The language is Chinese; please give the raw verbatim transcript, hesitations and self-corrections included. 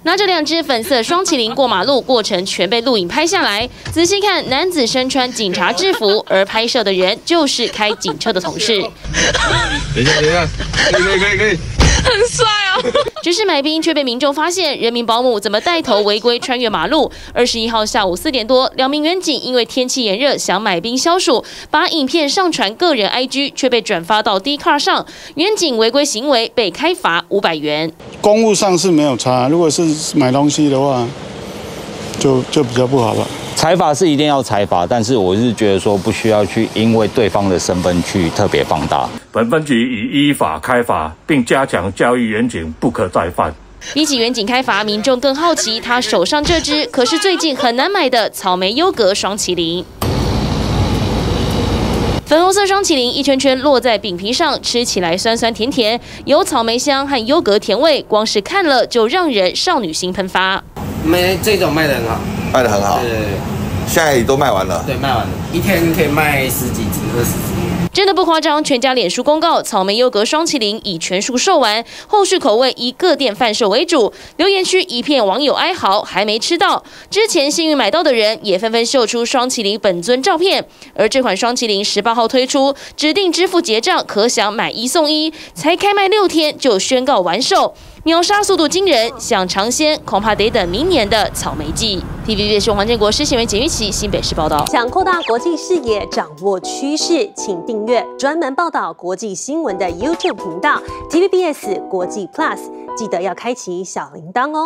拿着两只粉色双麒麟过马路，过程全被录影拍下来。仔细看，男子身穿警察制服，而拍摄的人就是开警车的同事。 等一下，等一下，可以，可以，可以，可以。 很帅哦， 只是买冰却被民众发现，人民保姆怎么带头违规穿越马路？二十一号下午四点多，两名员警因为天气炎热想买冰消暑，把影片上传个人 I G， 却被转发到 Dcard 上，员警违规行为被开罚五百元。 公务上是没有差，如果是买东西的话，就就比较不好吧。 裁罚是一定要裁罚，但是我是觉得说不需要去因为对方的身份去特别放大。 本分局已依法开罚，并加强教育员警不可再犯。 比起员警开罚，民众更好奇他手上这只可是最近很难买的草莓优格双麒麟。 粉红色双麒麟一圈圈落在饼皮上，吃起来酸酸甜甜，有草莓香和优格甜味，光是看了就让人少女心喷发。 卖这种卖得很好， 卖得很好。 对对对， 现在都卖完了。 对，卖完了，一天可以卖十几只、二十只。 真的不夸张，全家脸书公告，草莓优格双麒麟已全数售完，后续口味以各店贩售为主。留言区一片网友哀嚎，还没吃到。之前幸运买到的人也纷纷秀出双麒麟本尊照片。而这款双麒麟十八号推出，指定支付结账，可享买一送一，才开卖六天就宣告完售。 秒杀速度惊人，想尝鲜恐怕得等明年的草莓季。T V B S 黄建国、施贤文、简玉琪新北市报道。 想扩大国际视野，掌握趋势，请订阅专门报道国际新闻的 YouTube 频道 T V B S 国际 Plus， 记得要开启小铃铛哦。